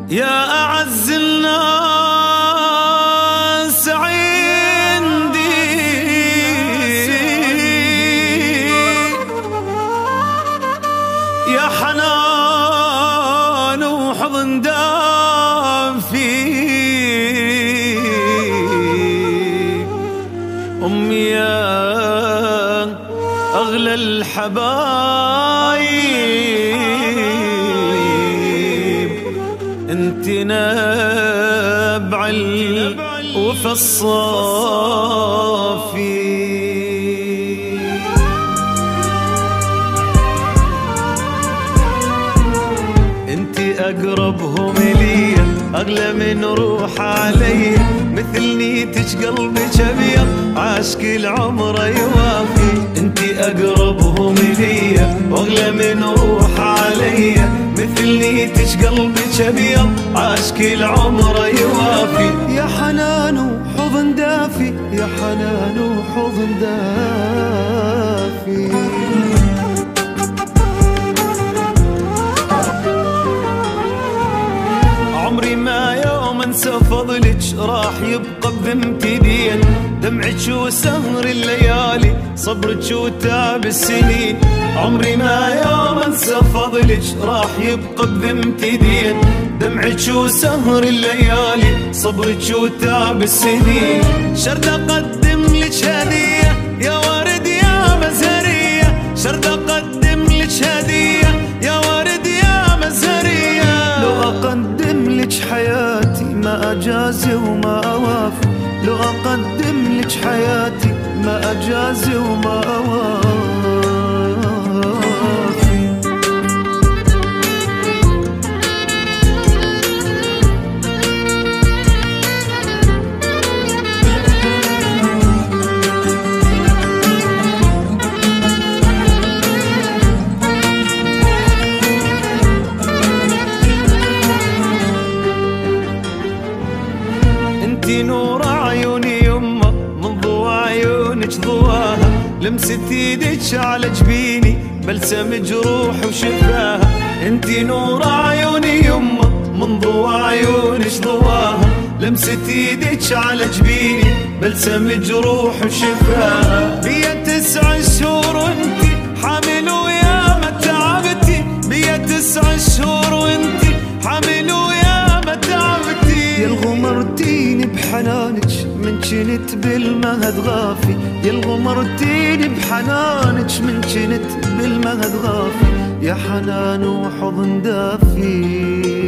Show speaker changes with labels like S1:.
S1: يا أعز الناس عندي يا حنان وحضن دافي أمي يا أغلى الحبايب انت نبع الوفا الصافي انت اقربهم لي اغلى من روح علي مثل نيتك قلبك ابيض عاشق العمر يوافي انت اقربهم لي واغلى من روح علي مثل نيتك قلبك ابيض عاشق العمر يوافي
S2: يا حنان وحضن دافي يا حنان وحضن دافي
S1: عمري ما يوم انسى فضلك راح يبقى بذمتي دين دمعك وسهر الليالي صبرك وتعب السنين عمري ما يوم انسى فضلك راح يبقى بذمتي دين دمعك وسهر الليالي صبرك وتعب السنين شرد اقدم لك هديه يا ورد يا مزهريه شرد اقدم لك هديه يا ورد يا مزهريه
S2: لو اقدم لك حياتي ما اجازي وما اوافي لو اقدم لك حياتي ما اجازي وما اوافي
S1: انتي نور عيوني يمه من ضوى عيونك ضواها لمست ايدك على جبيني بلسم جروح وشفاها انتي نور عيوني يمه من ضوى عيونك ضواها لمست ايدك على جبيني بلسم جروح وشفاها بيا 9 شهور وانتي حامل ويا ما تعبتي بيا 9 شهور وانتي حامل ويا ما تعبتي
S2: يا الغمرتيني بحنانك من جنت بالمهد غافي يا الغمرتيني بحنانك من جنت بالمهد غافي يا حنان وحضن دافي